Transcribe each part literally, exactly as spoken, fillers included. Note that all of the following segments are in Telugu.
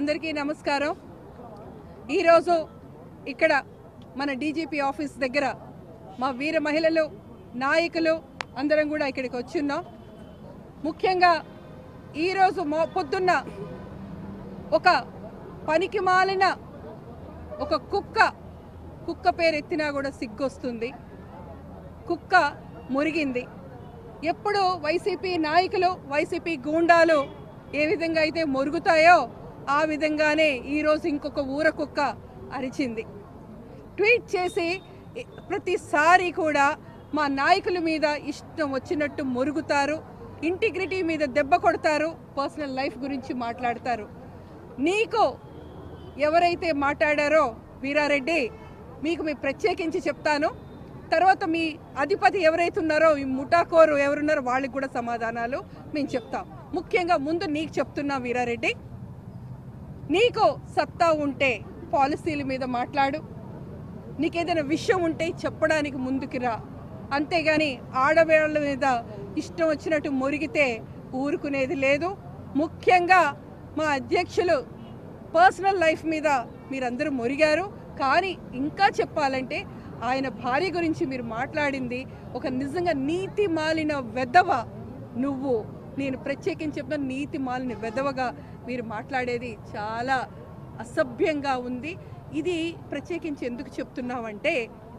అందరికీ నమస్కారం। ఈరోజు ఇక్కడ మన డీజీపీ ఆఫీస్ దగ్గర మా వీర మహిళలు నాయకులు అందరం కూడా ఇక్కడికి వచ్చున్నాం। ముఖ్యంగా ఈరోజు పొద్దున్న ఒక పనికి మాలిన ఒక కుక్క కుక్క పేరు ఎత్తినా కూడా సిగ్గొస్తుంది। కుక్క మురిగింది। ఎప్పుడు వైసీపీ నాయకులు వైసీపీ గూండాలు ఏ విధంగా అయితే మురుగుతాయో ఆ విధంగానే ఈరోజు ఇంకొక ఊర కుక్క అరిచింది। ట్వీట్ చేసి ప్రతిసారి కూడా మా నాయకుల మీద ఇష్టం వచ్చినట్టు మురుగుతారు, ఇంటిగ్రిటీ మీద దెబ్బ కొడతారు, పర్సనల్ లైఫ్ గురించి మాట్లాడతారు। నీకు ఎవరైతే మాట్లాడారో వీరారెడ్డి మీకు మీ ప్రత్యేకించి చెప్తాను। తర్వాత మీ అధిపతి ఎవరైతే ఉన్నారో ఈ ముఠాకోరు ఎవరున్నారో వాళ్ళకి కూడా సమాధానాలు మేము చెప్తాం। ముఖ్యంగా ముందు నీకు చెప్తున్నా వీరారెడ్డి, నీకు సత్తా ఉంటే పాలసీల మీద మాట్లాడు, నీకేదైనా విషయం ఉంటే చెప్పడానికి ముందుకు రా, అంతేగాని ఆడవాళ్ళ మీద ఇష్టం వచ్చినట్టు మురిగితే ఊరుకునేది లేదు। ముఖ్యంగా మా అధ్యక్షులు పర్సనల్ లైఫ్ మీద మీరందరూ మురిగారు, కానీ ఇంకా చెప్పాలంటే ఆయన భార్య గురించి మీరు మాట్లాడింది ఒక నిజంగా నీతి మాలిన వెధవ। నువ్వు నేను ప్రత్యేకించి చెప్తున్నా, నీతి మాలిన వెధవగా మీరు మాట్లాడేది చాలా అసభ్యంగా ఉంది। ఇది ప్రత్యేకించి ఎందుకు చెప్తున్నావంటే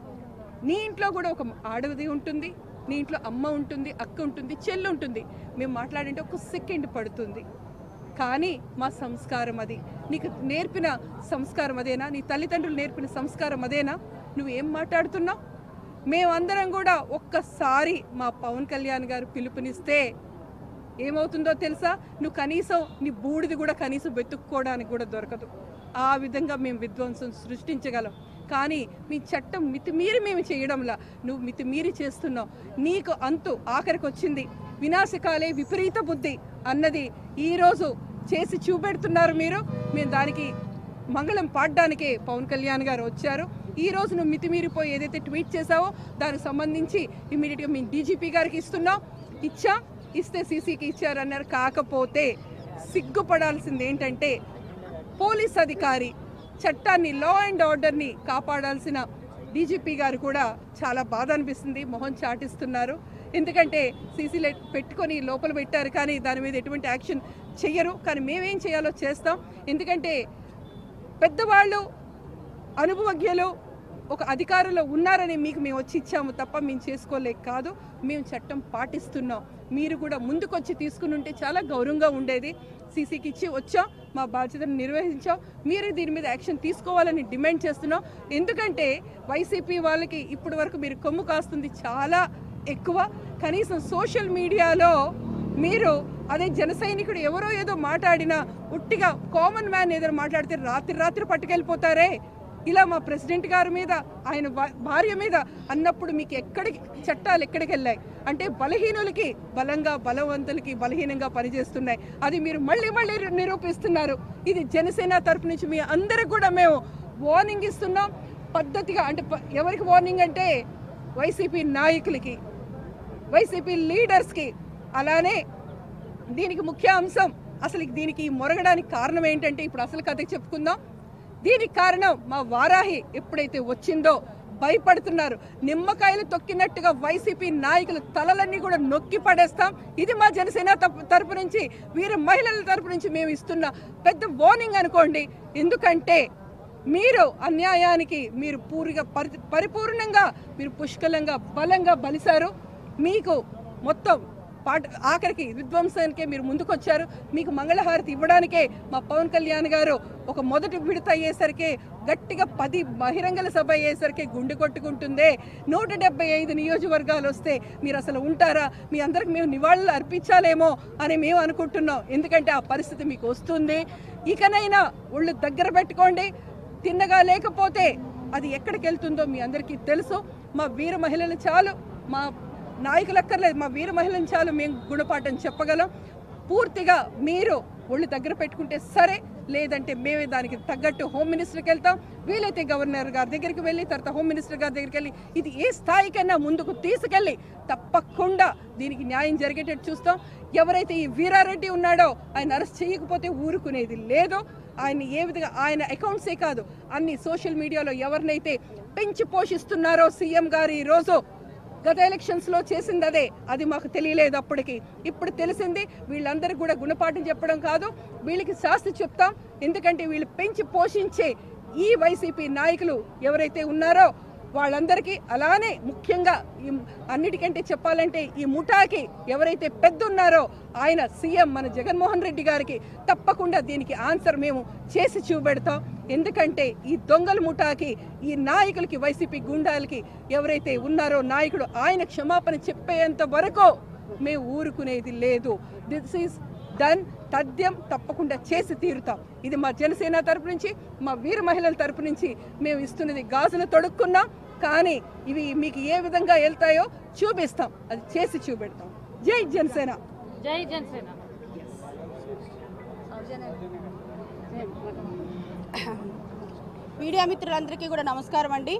నీ ఇంట్లో కూడా ఒక ఆడది ఉంటుంది, నీ ఇంట్లో అమ్మ ఉంటుంది, అక్క ఉంటుంది, చెల్లి ఉంటుంది। మేము మాట్లాడింటే ఒక సెకండ్ పడుతుంది, కానీ మా సంస్కారం అది। నీకు నేర్పిన సంస్కారం అదేనా? నీ తల్లిదండ్రులు నేర్పిన సంస్కారం అదేనా? నువ్వేం మాట్లాడుతున్నావు? మేమందరం కూడా ఒక్కసారి మా పవన్ కళ్యాణ్ గారు పిలుపునిస్తే ఏమవుతుందో తెలుసా? నువ్వు కనీసం నీ బూడిది కూడా కనీసం వెతుక్కోవడానికి కూడా దొరకదు। ఆ విధంగా మేము విధ్వంసం సృష్టించగలం, కానీ మీ చట్టం మితిమీరి మేము చేయడంలా నువ్వు మితిమీరి చేస్తున్నావు। నీకు అంతు ఆఖరికి వచ్చింది। వినాశకాలే విపరీత బుద్ధి అన్నది ఈరోజు చేసి చూపెడుతున్నారు మీరు। మేము దానికి మంగళం పాడడానికే పవన్ కళ్యాణ్ గారు వచ్చారు। ఈరోజు నువ్వు మితిమీరిపోయి ఏదైతే ట్వీట్ చేసావో దానికి సంబంధించి ఇమీడియట్గా మేము డీజీపీ గారికి ఇస్తున్నాం, ఇచ్చా ఇస్తే సీసీకి ఇచ్చారన్నారు। కాకపోతే సిగ్గుపడాల్సింది ఏంటంటే పోలీస్ అధికారి చట్టాన్ని లా అండ్ ఆర్డర్ని కాపాడాల్సిన డీజీపీ గారు కూడా చాలా బాధ అనిపిస్తుంది, మొహం చాటిస్తున్నారు। ఎందుకంటే సీసీలో పెట్టుకొని లోపల పెట్టారు, కానీ దాని మీద ఎటువంటి యాక్షన్ చెయ్యరు। కానీ మేమేం చేయాలో చేస్తాం, ఎందుకంటే పెద్దవాళ్ళు అనుభవజ్ఞులు ఒక అధికారంలో ఉన్నారని మీకు మేము వచ్చి ఇచ్చాము తప్ప మేము చేసుకోలేక కాదు, మేము చట్టం పాటిస్తున్నాం। మీరు కూడా ముందుకొచ్చి తీసుకుని ఉంటే చాలా గౌరవంగా ఉండేది। సీసీకి ఇచ్చి వచ్చాం, మా బాధ్యతను నిర్వహించాం, మీరు దీని మీద యాక్షన్ తీసుకోవాలని డిమాండ్ చేస్తున్నాం। ఎందుకంటే వైసీపీ వాళ్ళకి ఇప్పటి వరకు మీరు కొమ్ము కాస్తుంది చాలా ఎక్కువ। కనీసం సోషల్ మీడియాలో మీరు అదే జన సైనికుడు ఎవరో ఏదో మాట్లాడినా ఉట్టిగా కామన్ మ్యాన్ ఏదో మాట్లాడితే రాత్రి రాత్రి పట్టుకెళ్ళిపోతారే, ఇలా మా ప్రెసిడెంట్ గారి మీద ఆయన భార్య మీద అన్నప్పుడు మీకు ఎక్కడికి చట్టాలు ఎక్కడికి వెళ్ళాయి అంటే బలహీనులకి బలంగా బలవంతులకి బలహీనంగా పనిచేస్తున్నాయి। అది మీరు మళ్ళీ మళ్ళీ నిరూపిస్తున్నారు। ఇది జనసేన తరపు నుంచి మీ అందరికి కూడా మేము వార్నింగ్ ఇస్తున్నాం పద్ధతిగా। అంటే ఎవరికి వార్నింగ్ అంటే వైసీపీ నాయకులకి, వైసీపీ లీడర్స్కి। అలానే దీనికి ముఖ్య అంశం అసలు దీనికి మొరగడానికి కారణం ఏంటంటే ఇప్పుడు అసలు కథకి చెప్పుకుందాం। దీనికి కారణం మా వారాహి ఎప్పుడైతే వచ్చిందో భయపడుతున్నారు, నిమ్మకాయలు తొక్కినట్టుగా వైసీపీ నాయకులు తలలన్నీ కూడా నొక్కి పడేస్తాం। ఇది మా జనసేన తరపు నుంచి వీర మహిళల తరపు నుంచి మేము ఇస్తున్న పెద్ద వార్నింగ్ అనుకోండి। ఎందుకంటే మీరు అన్యాయానికి మీరు పూర్తిగా పరి పరిపూర్ణంగా మీరు పుష్కలంగా బలంగా బలిసారు। మీకు మొత్తం పాట ఆఖరికి విధ్వంసానికే మీరు ముందుకొచ్చారు। మీకు మంగళహారతి ఇవ్వడానికే మా పవన్ కళ్యాణ్ గారు ఒక మొదటి విడత అయ్యేసరికి గట్టిగా పది బహిరంగ సభ అయ్యేసరికి గుండె కొట్టుకుంటుందే। నూట డెబ్బై ఐదు నియోజకవర్గాలు వస్తే మీరు అసలు ఉంటారా? మీ అందరికి మేము నివాళులు అర్పించాలేమో అని మేము అనుకుంటున్నాం, ఎందుకంటే ఆ పరిస్థితి మీకు వస్తుంది। ఇకనైనా ఒళ్ళు దగ్గర పెట్టుకోండి, తిన్నగా లేకపోతే అది ఎక్కడికి వెళ్తుందో మీ అందరికీ తెలుసు। మా వీర మహిళలు చాలు, మా నాయకులు అక్కర్లేదు, మా వీర మహిళను చాలు మేము గుణపాఠం చెప్పగలం। పూర్తిగా మీరు ఒళ్ళు దగ్గర పెట్టుకుంటే సరే, లేదంటే మేమే దానికి తగ్గట్టు హోమ్ మినిస్టర్కి వెళ్తాం, వీలైతే గవర్నర్ గారి దగ్గరికి వెళ్ళి తర్వాత హోమ్ మినిస్టర్ గారి దగ్గరికి వెళ్ళి ఇది ఏ స్థాయికైనా ముందుకు తీసుకెళ్ళి తప్పకుండా దీనికి న్యాయం జరిగేటట్టు చూస్తాం. ఎవరైతే ఈ వీరారెడ్డి ఉన్నాడో ఆయన అరెస్ట్ చేయకపోతే ఊరుకునేది లేదు. ఆయన ఏ విధంగా ఆయన అకౌంట్సే కాదు అన్ని సోషల్ మీడియాలో ఎవరినైతే పెంచి పోషిస్తున్నారో సీఎం గారు ఈరోజు గత ఎలక్షన్స్లో చేసింది అదే, అది మాకు తెలియలేదు అప్పటికి. ఇప్పుడు తెలిసింది. వీళ్ళందరికీ కూడా గుణపాఠం చెప్పడం కాదు, వీళ్ళకి శాస్తి చెప్తాం. ఎందుకంటే వీళ్ళు పెంచి పోషించే ఈ వైసీపీ నాయకులు ఎవరైతే ఉన్నారో వాళ్ళందరికీ, అలానే ముఖ్యంగా ఈ అన్నిటికంటే చెప్పాలంటే ఈ ముఠాకి ఎవరైతే పెద్ద ఉన్నారో ఆయన సీఎం మన జగన్మోహన్ రెడ్డి గారికి తప్పకుండా దీనికి ఆన్సర్ మేము చేసి చూపెడతాం. ఎందుకంటే ఈ దొంగల ముఠాకి ఈ నాయకులకి వైసీపీ గుండాలకి ఎవరైతే ఉన్నారో నాయకుడు ఆయన క్షమాపణ చెప్పేంత వరకు మేము ఊరుకునేది లేదు. This is done. తథ్యం తప్పకుండా చేసి తీరుతాం. ఇది మా జనసేన తరపు నుంచి, మా వీర మహిళల తరపు నుంచి మేము ఇస్తున్నది. గాజులు తొడుక్కున్నాం, కానీ ఇవి మీకు ఏ విధంగా వెళ్తాయో చూపిస్తాం, అది చేసి చూపెడతాం. జై జనసేన. జై జనసేన. మీడియా మిత్రులందరికీ కూడా నమస్కారం అండి.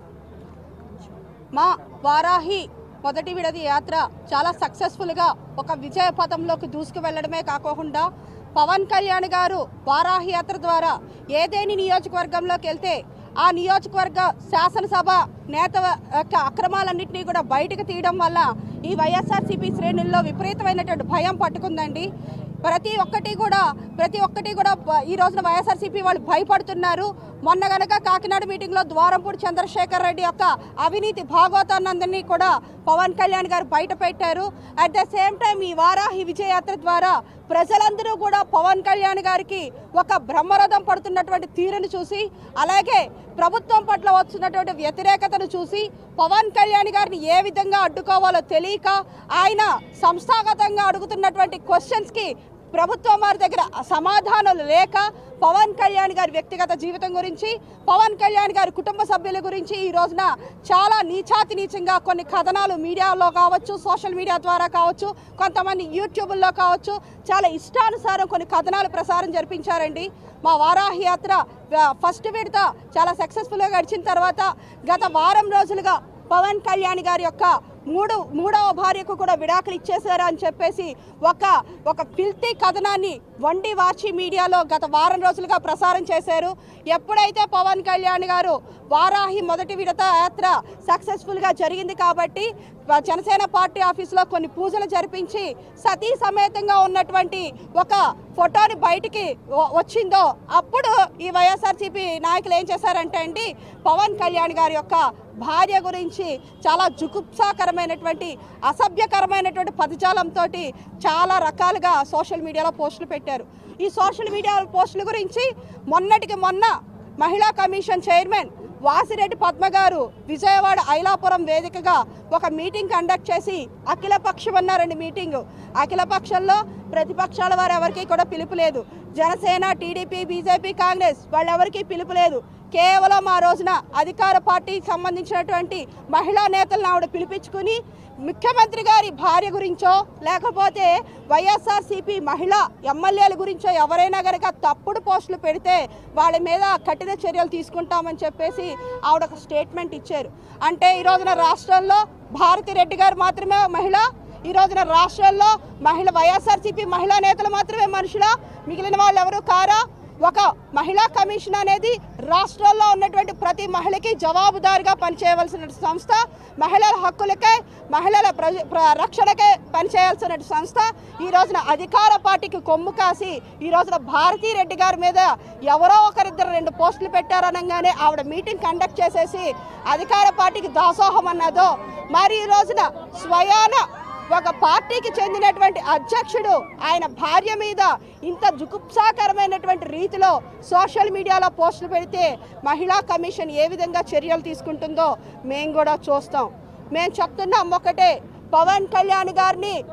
మా వారాహి మొదటి విడది యాత్ర చాలా సక్సెస్ఫుల్గా ఒక విజయ పథంలోకి దూసుకు వెళ్ళడమే కాకుండా పవన్ కళ్యాణ్ గారు వారాహి యాత్ర ద్వారా ఏదేని నియోజకవర్గంలోకి వెళ్తే ఆ నియోజకవర్గ శాసనసభ నేత యొక్క అక్రమాలన్నింటినీ కూడా బయటకు తీయడం వల్ల ఈ వైఎస్ఆర్సీపీ శ్రేణుల్లో విపరీతమైనటువంటి భయం పట్టుకుందండి. ప్రతి ఒక్కటి కూడా ప్రతి ఒక్కటి కూడా ఈ రోజున వైఎస్ఆర్సీపీ వాళ్ళు భయపడుతున్నారు. మొన్న గనక కాకినాడ మీటింగ్లో ద్వారంపూడి చంద్రశేఖర్ రెడ్డి యొక్క అవినీతి భాగవతానందరినీ కూడా పవన్ కళ్యాణ్ గారు బయట పెట్టారు. అట్ ద సేమ్ టైం ఈ వారాహి విజయయాత్ర ద్వారా ప్రజలందరూ కూడా పవన్ కళ్యాణ్ గారికి ఒక బ్రహ్మరథం పడుతున్నటువంటి తీరును చూసి, అలాగే ప్రభుత్వం పట్ల వస్తున్నటువంటి వ్యతిరేకతను చూసి పవన్ కళ్యాణ్ గారిని ఏ విధంగా అడ్డుకోవాలో తెలియక ఆయన సంస్థాగతంగా అడుగుతున్నటువంటి క్వశ్చన్స్కి ప్రభుత్వం వారి దగ్గర సమాధానాలు లేక పవన్ కళ్యాణ్ గారి వ్యక్తిగత జీవితం గురించి, పవన్ కళ్యాణ్ గారి కుటుంబ సభ్యుల గురించి ఈ రోజున చాలా నీచాతి నీచంగా కొన్ని కథనాలు మీడియాలో కావచ్చు, సోషల్ మీడియా ద్వారా కావచ్చు, కొంతమంది యూట్యూబ్లో కావచ్చు, చాలా ఇష్టానుసారం కొన్ని కథనాలు ప్రసారం జరిపించారండి. మా వారాహి యాత్ర ఫస్ట్ విడత చాలా సక్సెస్ఫుల్గా గడిచిన తర్వాత గత వారం రోజులుగా పవన్ కళ్యాణ్ గారి యొక్క మూడు మూడవ భార్యకు కూడా విడాకులు ఇచ్చేశారు అని చెప్పేసి ఒక ఒక ఫిల్తీ కథనాన్ని వండి వాచి మీడియాలో గత వారం రోజులుగా ప్రసారం చేశారు. ఎప్పుడైతే పవన్ కళ్యాణ్ గారు వారాహి మొదటి విడత యాత్ర సక్సెస్ఫుల్గా జరిగింది కాబట్టి జనసేన పార్టీ ఆఫీసులో కొన్ని పూజలు జరిపించి సతీ సమేతంగా ఉన్నటువంటి ఒక ఫోటోని బయటికి వచ్చిందో అప్పుడు ఈ వైఎస్ఆర్సీపీ నాయకులు ఏం చేశారంటే అండి, పవన్ కళ్యాణ్ గారి యొక్క భార్య గురించి చాలా జుగుప్సాకరమైనటువంటి అసభ్యకరమైనటువంటి పదజాలంతో చాలా రకాలుగా సోషల్ మీడియాలో పోస్టులు పెట్టారు. ఈ సోషల్ మీడియా పోస్టుల గురించి మొన్నటికి మొన్న మహిళా కమిషన్ చైర్మన్ వాసిరెడ్డి పద్మ గారు విజయవాడ ఐలాపురం వేదికగా ఒక మీటింగ్ కండక్ట్ చేసి అఖిల పక్షం అన్నారండి. మీటింగ్ అఖిల పక్షంలో ప్రతిపక్షాల వారు ఎవరికి కూడా పిలుపు లేదు. జనసేన, టీడీపీ, బీజేపీ, కాంగ్రెస్ వాళ్ళెవరికి పిలుపు లేదు. కేవలం ఆ రోజున అధికార పార్టీకి సంబంధించినటువంటి మహిళా నేతలను ఆవిడ పిలిపించుకుని ముఖ్యమంత్రి గారి భార్య గురించో లేకపోతే వైఎస్ఆర్సీపీ మహిళా ఎమ్మెల్యేల గురించో ఎవరైనా కనుక తప్పుడు పోస్టులు పెడితే వాళ్ళ మీద కఠిన చర్యలు తీసుకుంటామని చెప్పేసి ఆవిడ ఒక స్టేట్మెంట్ ఇచ్చారు. అంటే ఈ రోజున రాష్ట్రంలో భారతిరెడ్డి గారు మాత్రమే మహిళ, ఈ రోజున రాష్ట్రంలో మహిళ వైఎస్ఆర్సీపీ మహిళా నేతలు మాత్రమే మనుషులా, మిగిలిన వాళ్ళు ఎవరు కారా? ఒక మహిళా కమిషన్ అనేది రాష్ట్రాల్లో ఉన్నటువంటి ప్రతి మహిళకి జవాబుదారిగా పనిచేయవలసిన సంస్థ, మహిళల హక్కులకే మహిళల రక్షణకే పనిచేయాల్సిన సంస్థ. ఈ రోజున అధికార పార్టీకి కొమ్ము కాసి ఈ రోజున భారతీ రెడ్డి గారి మీద ఎవరో ఒకరిద్దరు రెండు పోస్టులు పెట్టారనగానే ఆవిడ మీటింగ్ కండక్ట్ చేసేసి అధికార పార్టీకి దాసోహం అన్నదో, మరి ఈ రోజున స్వయాన ఒక పార్టీకి చెందినటువంటి అధ్యక్షుడు ఆయన భార్య మీద ఇంత జుగుప్సాకరమైనటువంటి రీతిలో సోషల్ మీడియాలో పోస్టులు పెడితే మహిళా కమిషన్ ఏ విధంగా చర్యలు తీసుకుంటుందో మేము కూడా చూస్తాం. మేము చెప్తున్నాం ఒకటే, పవన్ కళ్యాణ్ గారిని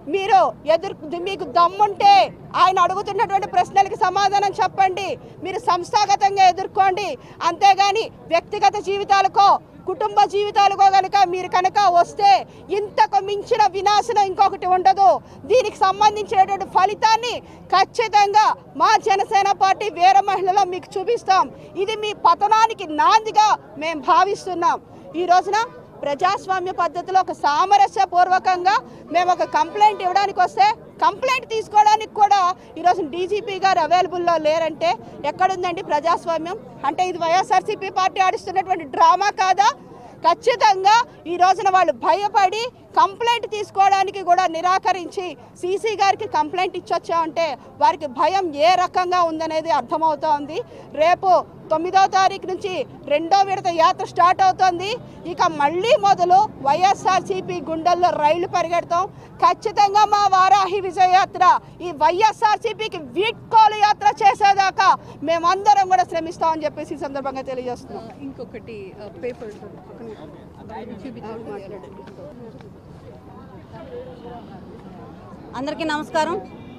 మీరు ఎదురు మీకు దమ్ముంటే ఆయన అడుగుతున్నటువంటి ప్రశ్నలకి సమాధానం చెప్పండి. మీరు సంస్థాగతంగా ఎదుర్కోండి. అంతేగాని వ్యక్తిగత జీవితాలకో కుటుంబ జీవితాలకో కనుక మీరు కనుక వస్తే ఇంతకు మించిన వినాశనం ఇంకొకటి ఉండదు. దీనికి సంబంధించినటువంటి ఫలితాన్ని ఖచ్చితంగా మా జనసేన పార్టీ వీర మహిళలో మీకు చూపిస్తాం. ఇది మీ పతనానికి నాందిగా మేము భావిస్తున్నాం. ఈ రోజున ప్రజాస్వామ్య పద్ధతిలో ఒక సామరస్యపూర్వకంగా మేము ఒక కంప్లైంట్ ఇవ్వడానికి వస్తే కంప్లైంట్ తీసుకోవడానికి కూడా ఈరోజు డీజీపీ గారు అవైలబుల్లో లేరంటే ఎక్కడుందండి ప్రజాస్వామ్యం? అంటే ఇది వైఎస్ఆర్సీపీ పార్టీ ఆడిస్తున్నటువంటి డ్రామా కాదా? ఖచ్చితంగా ఈ రోజున వాళ్ళు భయపడి కంప్లైంట్ తీసుకోవడానికి కూడా నిరాకరించి సీసీ గారికి కంప్లైంట్ ఇచ్చొచ్చామంటే వారికి భయం ఏ రకంగా ఉందనేది అర్థమవుతోంది. రేపు తొమ్మిదవ తారీఖు నుంచి రెండో విడత యాత్ర స్టార్ట్ అవుతుంది. ఇక మళ్ళీ మొదలు వైఎస్ఆర్సీపీ గుండెల్లో రైళ్లు పరిగెడతాం. ఖచ్చితంగా మా వారాహి విజయయాత్ర ఈ వైఎస్ఆర్సీపీకి వీడ్కోలు యాత్ర చేసేదాకా మేమందరం కూడా శ్రమిస్తామని చెప్పేసి ఈ సందర్భంగా తెలియజేస్తున్నాం. ఇంకొకటి పేపర్ అందరికీ నమస్కారం.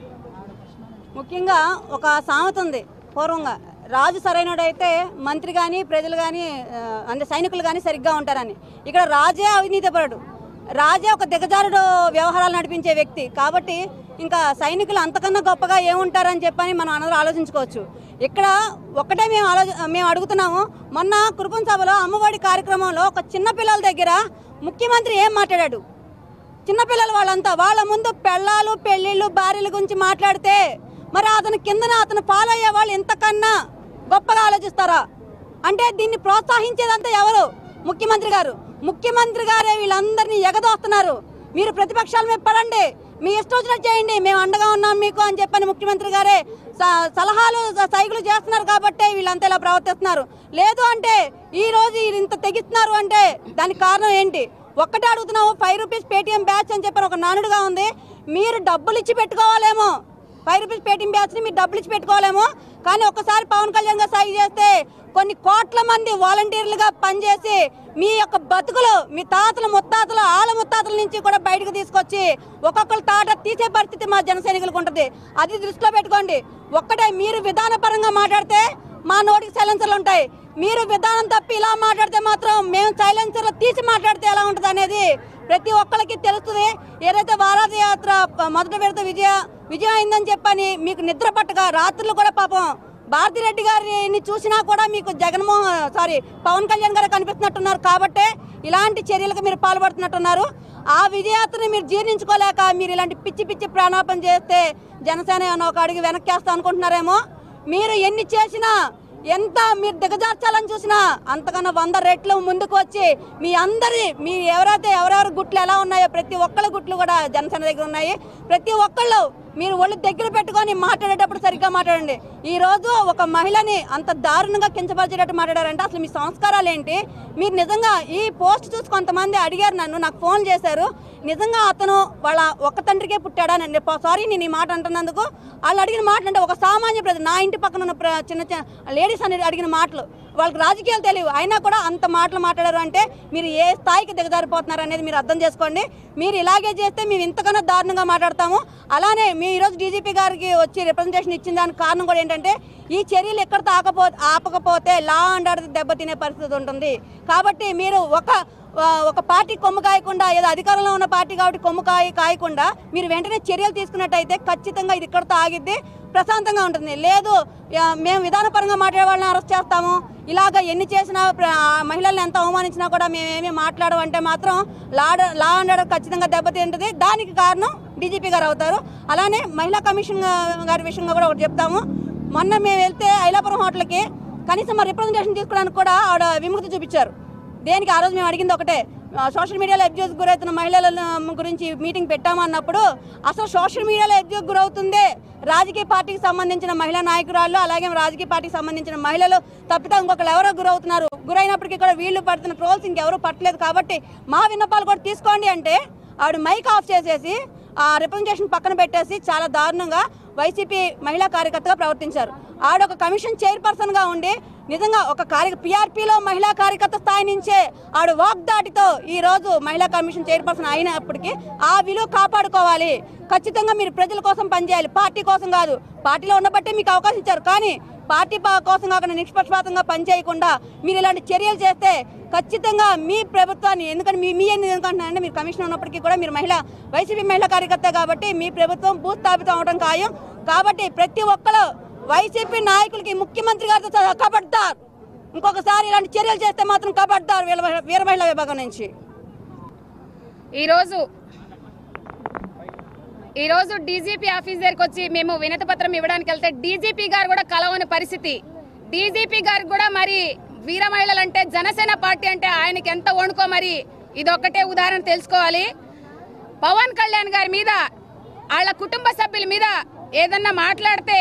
ముఖ్యంగా ఒక సామెత ఉంది పూర్వంగా, రాజు సరైనడైతే మంత్రి కానీ ప్రజలు కానీ అంటే సైనికులు కానీ సరిగ్గా ఉంటారని. ఇక్కడ రాజే అవినీతిపరుడు, రాజే ఒక దిగజారుడు వ్యవహారాలు నడిపించే వ్యక్తి. కాబట్టి ఇంకా సైనికులు అంతకన్నా గొప్పగా ఏముంటారని చెప్పని మనం అందరూ ఆలోచించుకోవచ్చు. ఇక్కడ ఒక్కటే మేము ఆలోచ మేము అడుగుతున్నాము. మొన్న కురుపం సభలో అమ్మఒడి కార్యక్రమంలో ఒక చిన్నపిల్లల దగ్గర ముఖ్యమంత్రి ఏం మాట్లాడాడు? చిన్నపిల్లలు వాళ్ళంతా వాళ్ళ ముందు పెళ్ళాలు పెళ్ళిళ్ళు భార్యల గురించి మాట్లాడితే మరి అతని కిందన అతను ఫాలో అయ్యే వాళ్ళు ఎంతకన్నా గొప్పగా ఆలోచిస్తారా? అంటే దీన్ని ప్రోత్సహించేదంతా ఎవరు? ముఖ్యమంత్రి గారు. ముఖ్యమంత్రి గారే వీళ్ళందరినీ ఎగదోస్తున్నారు. మీరు ప్రతిపక్షాల మీద పడండి, మీ ఇష్టం వచ్చినట్టు చేయండి, మేము అండగా ఉన్నాం మీకు అని చెప్పని ముఖ్యమంత్రి గారే సలహాలు సైకిలు చేస్తున్నారు. కాబట్టి వీళ్ళంతా ఇలా ప్రవర్తిస్తున్నారు. లేదు అంటే ఈ రోజు ఇంత తెగిస్తున్నారు అంటే దానికి కారణం ఏంటి? ఒక్కటే అడుగుతున్నాము, ఫైవ్ రూపీస్ పేటిఎం బ్యాచ్ అని చెప్పని ఒక నానుడుగా ఉంది. మీరు డబ్బులు ఇచ్చి పెట్టుకోవాలేమో, ఫైవ్ రూపీస్ పేటిఎం బ్యాచ్ని మీరు డబ్బులు ఇచ్చి పెట్టుకోవాలేమో. కానీ ఒక్కసారి పవన్ కళ్యాణ్ గారు సాయి చేస్తే కొన్ని కోట్ల మంది వాలంటీర్లుగా పనిచేసి మీ యొక్క బతుకులు మీ తాతల ముత్తాతలు ఆల ముత్తాతల నుంచి కూడా బయటకు తీసుకొచ్చి ఒక్కొక్కరు తాట తీసే పరిస్థితి మా జన సైనికులకు ఉంటుంది. అది దృష్టిలో పెట్టుకోండి. ఒక్కటే మీరు విధానపరంగా మాట్లాడితే మా నోటికి సైలెన్సర్లు ఉంటాయి. మీరు విధానం తప్పి ఇలా మాట్లాడితే మాత్రం మేము సైలెన్సర్లు తీసి మాట్లాడితే ఎలా ఉంటుంది అనేది ప్రతి ఒక్కరికి తెలుస్తుంది. ఏదైతే వారాహి యాత్ర మొదటి విడత విజయ విజయం అయిందని చెప్పని మీకు నిద్ర పట్టగా రాత్రులు కూడా పాపం భారతిరెడ్డి గారిని చూసినా కూడా మీకు జగన్మోహన్ సారీ పవన్ కళ్యాణ్ గారు కనిపిస్తున్నట్టున్నారు. కాబట్టే ఇలాంటి చర్యలకు మీరు పాల్పడుతున్నట్టున్నారు. ఆ విజయాత్రని మీరు జీర్ణించుకోలేక మీరు ఇలాంటి పిచ్చి పిచ్చి ప్రాణాపం చేస్తే జనసేన ఒక అడుగు వెనక్కేస్తా అనుకుంటున్నారేమో. మీరు ఎన్ని చేసినా ఎంత మీరు దిగజార్చాలని చూసినా అంతకన్నా వంద రెట్లు ముందుకు వచ్చి మీ అందరి మీ ఎవరైతే ఎవరెవరు గుట్లు ఎలా ఉన్నాయో ప్రతి ఒక్కళ్ళ గుట్లు కూడా జనసేన దగ్గర ఉన్నాయి. ప్రతి ఒక్కళ్ళు మీరు ఒళ్ళు దగ్గర పెట్టుకొని మాట్లాడేటప్పుడు సరిగ్గా మాట్లాడండి. ఈ రోజు ఒక మహిళని అంత దారుణంగా కించపరిచేటట్టు మాట్లాడారంటే అసలు మీ సంస్కారాలు ఏంటి? మీరు నిజంగా ఈ పోస్ట్ చూసి కొంతమంది అడిగారు, నన్ను నాకు ఫోన్ చేశారు, నిజంగా అతను వాళ్ళ ఒక్క తండ్రికే పుట్టాడా? నేను సారీ నేను ఈ మాట అంటున్నందుకు. వాళ్ళు అడిగిన మాటలు అంటే ఒక సామాన్య ప్రజలు నా ఇంటి పక్కన ఉన్న చిన్న చిన్న లేడీస్ అనేది అడిగిన మాటలు, వాళ్ళకి రాజకీయాలు తెలియవు అయినా కూడా అంత మాటలు మాట్లాడారు అంటే మీరు ఏ స్థాయికి దిగజారిపోతున్నారు అనేది మీరు అర్థం చేసుకోండి. మీరు ఇలాగే చేస్తే మేము ఇంతకన్నా దారుణంగా మాట్లాడతాము. అలానే మేము ఈరోజు డీజీపీ గారికి వచ్చి రిప్రజెంటేషన్ ఇచ్చిన దానికి కారణం కూడా ఏంటంటే ఈ చర్యలు ఎక్కడ తాకపో ఆపకపోతే లా అండ్ ఆర్డర్ దెబ్బతినే పరిస్థితి ఉంటుంది. కాబట్టి మీరు ఒక ఒక పార్టీ కొమ్ము కాయకుండా ఏదో అధికారంలో ఉన్న పార్టీ కాబట్టి కొమ్ము కాయ కాయకుండా మీరు వెంటనే చర్యలు తీసుకున్నట్టయితే ఖచ్చితంగా ఇది ఇక్కడతో ఆగిద్ది, ప్రశాంతంగా ఉంటుంది. లేదు మేము విధానపరంగా మాట్లాడే వాళ్ళని అరెస్ట్ చేస్తాము, ఇలాగ ఎన్ని చేసినా మహిళల్ని ఎంత అవమానించినా కూడా మేమేమీ మాట్లాడమంటే మాత్రం లా లా అండ్ ఆర్డర్ ఖచ్చితంగా దెబ్బతింటుంది. దానికి కారణం డీజీపీ గారు అవుతారు. అలానే మహిళా కమిషన్ గారి విషయంగా కూడా ఒకటి చెప్తాము. మొన్న మేము వెళ్తే ఐలాపురం హోటల్కి కనీసం మా రిప్రజెంటేషన్ తీసుకోవడానికి కూడా ఆవిడ విముక్తి చూపించారు. దేనికి? ఆ రోజు మేము అడిగింది ఒకటే, సోషల్ మీడియాలో అబ్యూస్ గురవుతున్న మహిళల గురించి మీటింగ్ పెట్టామన్నప్పుడు అసలు సోషల్ మీడియాలో అబ్యూస్ గురవుతుందే రాజకీయ పార్టీకి సంబంధించిన మహిళా నాయకురాళ్ళు, అలాగే రాజకీయ పార్టీకి సంబంధించిన మహిళలు తప్పితే ఇంకొకరు ఎవరో గురవుతున్నారు. గురైనప్పటికీ కూడా వీళ్ళు పడుతున్న ట్రోల్స్ ఇంకెవరూ పట్టలేదు. కాబట్టి మా విన్నపాలు కూడా తీసుకోండి అంటే ఆవిడ మైక్ ఆఫ్ చేసేసి ఆ రిప్రజెంటేషన్ పక్కన పెట్టేసి చాలా దారుణంగా వైసీపీ మహిళా కార్యకర్తగా ప్రవర్తించారు. ఆవిడ ఒక కమిషన్ చైర్పర్సన్గా ఉండి నిజంగా ఒక కార్య పీఆర్పీలో మహిళా కార్యకర్త స్థాయి నుంచే ఆవిడ వాగ్దాటితో ఈరోజు మహిళా కమిషన్ చైర్పర్సన్ అయినప్పటికీ ఆ విలువ కాపాడుకోవాలి. ఖచ్చితంగా మీరు ప్రజల కోసం పనిచేయాలి, పార్టీ కోసం కాదు. పార్టీలో ఉన్నబట్టే మీకు అవకాశం ఇచ్చారు, కానీ పార్టీ కోసం కాకుండా నిష్పక్షపాతంగా పనిచేయకుండా మీరు ఇలాంటి చర్యలు చేస్తే ఖచ్చితంగా మీ ప్రభుత్వాన్ని, ఎందుకంటే మీ మీ ఎందుకంటున్నారంటే మీరు కమిషనర్ ఉన్నప్పటికీ కూడా మీరు మహిళ వైసీపీ మహిళా కార్యకర్త కాబట్టి మీ ప్రభుత్వం భూస్థాపితం అవడం ఖాయం. కాబట్టి ప్రతి ఒక్కరు వైసీపీ నాయకులకి ముఖ్యమంత్రి గారితో కబడ్దార్, ఇంకొకసారి ఇలాంటి చర్యలు చేస్తే మాత్రం కబడ్దార్ వీర మహిళా విభాగం నుంచి. ఈరోజు ఈరోజు డీజీపీ ఆఫీస్ దగ్గరికి వచ్చి మేము వినతి పత్రం ఇవ్వడానికి వెళ్తే డీజీపీ గారు కూడా కలవని పరిస్థితి. డీజీపీ గారికి కూడా మరి వీర మహిళలు అంటే జనసేన పార్టీ అంటే ఆయనకి ఎంత వణుకో మరి ఇదొక్కటే ఉదాహరణ తెలుసుకోవాలి. పవన్ కళ్యాణ్ గారి మీద వాళ్ళ కుటుంబ సభ్యుల మీద ఏదన్నా మాట్లాడితే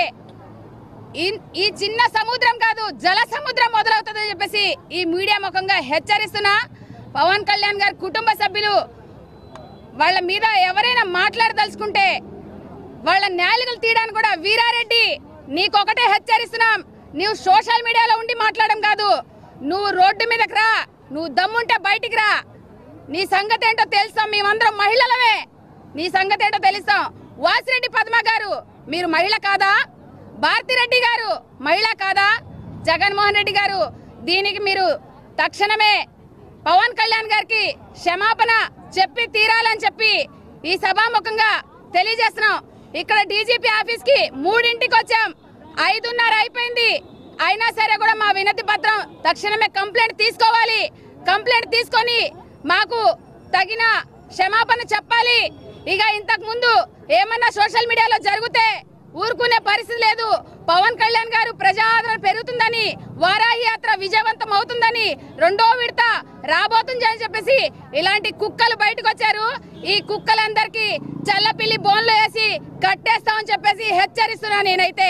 ఈ చిన్న సముద్రం కాదు జల సముద్రం మొదలవుతుందని చెప్పేసి ఈ మీడియా ముఖంగా హెచ్చరిస్తున్నా. పవన్ కళ్యాణ్ గారి కుటుంబ సభ్యులు వాళ్ళ మీద ఎవరైనా మాట్లాడదలుచుకుంటే వాళ్ళ న్యాయాలు తీయడానికి కూడా వీరారెడ్డి నీకొకటే హెచ్చరిస్తున్నాం, నువ్వు సోషల్ మీడియాలో ఉండి మాట్లాడడం కాదు, నువ్వు రోడ్డు మీదకి రా, నువ్వు దమ్ముంటే బయటికి రా, నీ సంగతి ఏంటో తెలుస్తాం, మేమందరం మహిళలమే, నీ సంగతి ఏంటో తెలుస్తాం. వాసిరెడ్డి పద్మ గారు మీరు మహిళ కాదా? భారతిరెడ్డి గారు మహిళ కాదా? జగన్మోహన్ రెడ్డి గారు దీనికి మీరు తక్షణమే పవన్ కళ్యాణ్ గారికి క్షమాపణ చెప్పి తీరాలని చెప్పి ఈ సభాముఖంగా తెలియజేస్తున్నాం. ఇక్కడ డీజీపీ ఆఫీస్ కి మూడింటికి వచ్చాం, ఐదున్నర అయిపోయింది, అయినా సరే కూడా మా వినతి పత్రం తక్షణమే కంప్లైంట్ తీసుకోవాలి. కంప్లైంట్ తీసుకొని మాకు తగిన క్షమాపణ చెప్పాలి. ఇక ఇంతకు ముందు ఏమన్నా సోషల్ మీడియాలో జరిగితే ఊరుకునే పరిస్థితి లేదు. పవన్ కళ్యాణ్ గారు ప్రజాదరణ పెరుగుతుందని, వారాహి యాత్ర విజయవంతం అవుతుందని, రెండో విడత రాబోతుందని చెప్పేసి ఇలాంటి కుక్కలు బయటకు వచ్చారు. ఈ కుక్కలందరికీ చల్లపిల్లి బోన్లో వేసి కట్టేస్తామని చెప్పేసి హెచ్చరిస్తున్నా. నేనైతే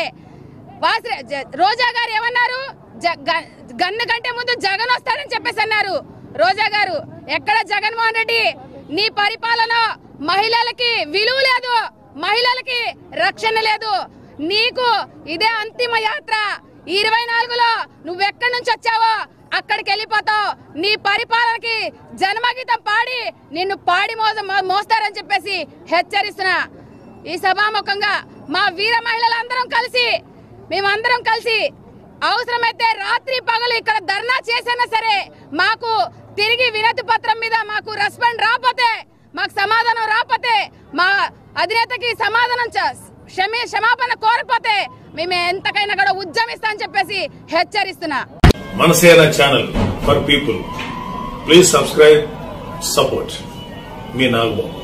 రోజా గారు ఏమన్నారు, గన్ను కంటే ముందు జగన్ వస్తాడని చెప్పేసి అన్నారు. రోజా గారు ఎక్కడ జగన్మోహన్ రెడ్డి, నీ పరిపాలన మహిళలకి విలువ లేదు, మహిళలకి రక్షణ లేదు, నీకు ఇదే అంతిమ యాత్ర. ఇరవై నాలుగులో నువ్వెక్కడి నుంచి వచ్చావో అక్కడికి వెళ్ళిపోతావు. నీ పరిపాలనకి జన్మగీతం పాడి నిన్ను పాడి మోస మోస్తారని చెప్పేసి హెచ్చరిస్తున్నా. ఈ సభాముఖంగా మా వీర మహిళలందరం కలిసి మేమందరం కలిసి అవసరమైతే రాత్రి పగలు ఇక్కడ ధర్నా చేసినా సరే మాకు తిరిగి వినతి పత్రం మీద మాకు రెస్పాండ్ రాకపోతే, మాకు సమాధానం రాకపోతే, మా అధినేతకి సమాధానం క్షమే క్షమాపణ కోరకపోతే మేము ఎంతకైనా కూడా ఉద్యమిస్తామని చెప్పేసి హెచ్చరిస్తున్నా. Manasena channel for people, please subscribe, support మీ నాగబాబు.